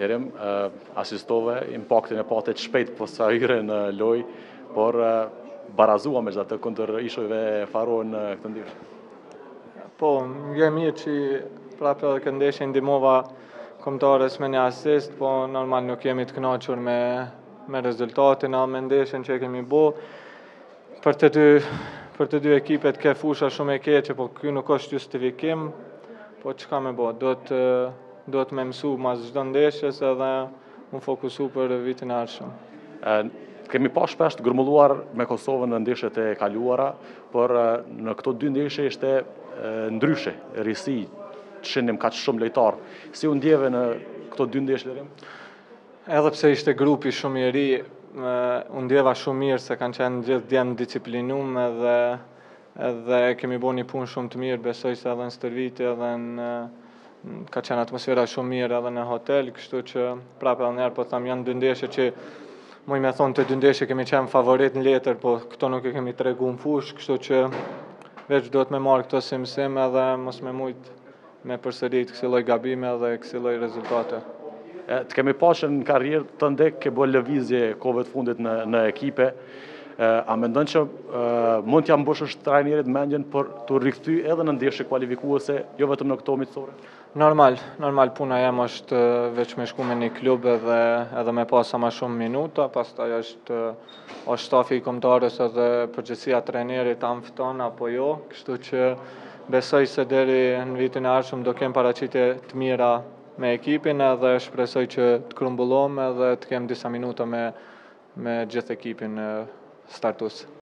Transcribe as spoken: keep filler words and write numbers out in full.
Erim, asistove impaktin e patet shpejt posa hyre në lojë, por barazua me gjithë kundër ishujve Faro në këtë ndeshje. Po, je mirë që prapë edhe këtë ndeshje ndihmova kombëtarës me një asist, po normal nuk jemi të kënaqur me me rezultatin, a me ndeshjen që e kemi bo. Për të dy për të dy ekipet ke fusha shumë e keqe, po ky nuk është justifikim, po çka me bo, do të do të me mësu mas çdo ndeshjes edhe më fokusu për vitin e ardhshëm. Kemi pa shpesh të grumbulluar me Kosovën në ndeshjet e kaluara, por në këto dy ndeshje ishte ndryshe, risi, shinim kaq shumë lojtar. Si u ndjeve në këto dy ndeshje Erim? Edhe pse ishte grupi shumë i ri, u ndjeva shumë mirë se kanë qenë gjithë djemë disciplinum edhe edhe kemi bo një punë shumë të mirë, besoj se edhe në stërvitje edhe në ka qenë atmosfera shumë mirë edhe në hotel, kështu që prapë edhe njerë po tham janë dy ndeshje që muj me thonë të dy ndeshje kemi qenë favorit në letër, po këto nuk e kemi tregu në fush, kështu që veç do të me marrë këto si mësim edhe mos me mujt me përsërit kësi lloj gabime dhe kësi lloj rezultate. Të kemi pashë në karrierë të ndek ke bo lëvizje kove të fundit në, në ekipe, a mendon që mund t'ja mbushësh trajnerit mendjen për të rikthy edhe në ndeshje kualifikuese, jo vetëm në këto miqësore? Normal, normal puna jem është veç me shku me një klub edhe, edhe me pasa ma shumë minuta, pastaj është, është stafi i kombëtarës edhe përgjegjësia e trajnerit a më fton apo jo, kështu që besoj se deri në vitin e ardhshëm do kem paraqitje të mira me ekipin edhe shpresoj që të grumbullohem edhe të kem disa minuta me, me gjithë ekipin startues.